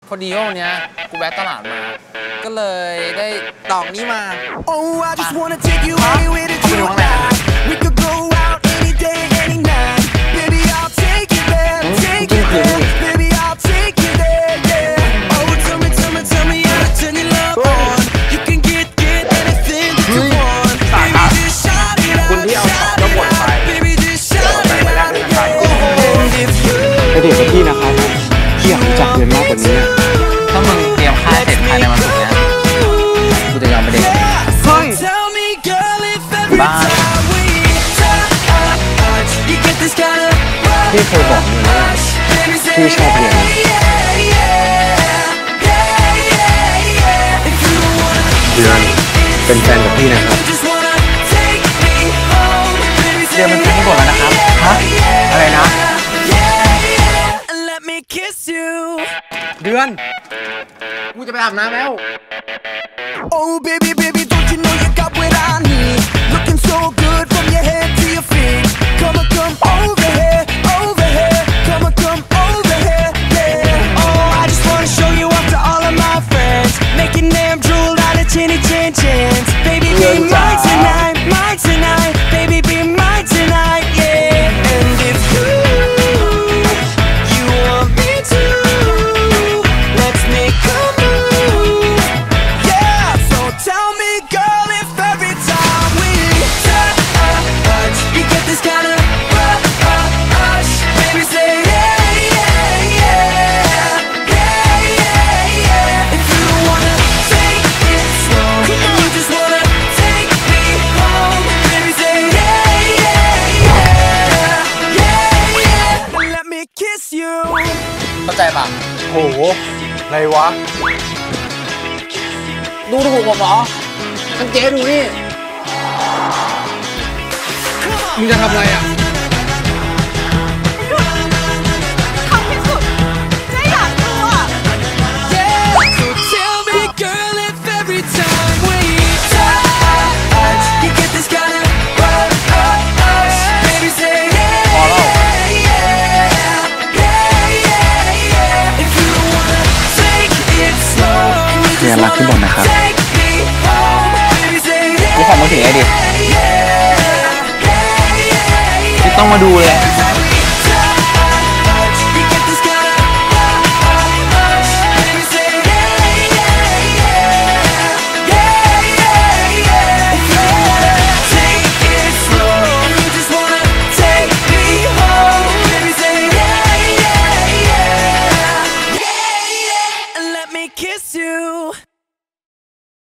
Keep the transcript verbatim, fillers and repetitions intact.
พอดีว่าวันนี้กูแวะตลาดมาก็เลยได้ดอกนี้มาไปไปดูข้างในคุณที่เอาของก็หมดไปแต่ไม่ได้เป็นอะไรก็ดีกับพี่นะครับพี่อยากรู้จักเรียนมากกว่านี้ถ้ามึงเตรียมค่าเสร็จภายในวันศุกร์นี้กูจะยอมไปเด็กเฮ้ยบ้าพี่เคยบอกมึงว่าพี่ชอบเรียนเดือนเป็นแฟนกับพี่นะครับเดือนเป็นแฟนที่บอกแล้วนะครับฮะอะไรนะเดือนกูจะไปอาบน้ำแล้ว Oh baby baby don't you know you got what I need Looking so good from your head to your feet Come on come over here over here Come on come over here yeah Oh I just wanna show you off to all of my friends Making them drool out of chinny chin chins Baby be mine tonight mine tonight Baby be mine tonight yeah And if you you want me to Let's make a move Yeah so tell me girl if every time we touch You get this kind of rush Baby say yeah yeah yeah Yeah yeah yeah If you wanna take it slow And you just wanna take me home Baby say yeah yeah yeah Yeah yeah And let me kiss you เข้าใจป่ะโหอะไรวะดูถูกผมเหรอทั้งเจ๊ดูนี่มึงจะทำอะไรอ่ะทำที่สุดเจ๊อยากดูอ่ะ Yeah so tell me girl if every time we touch You get this kind of rush Baby say yeah พอแล้ว เรียนรักที่บอกนะครับนี่ของมาถึงไงดิไม่ต้องมาดูเลย Kiss you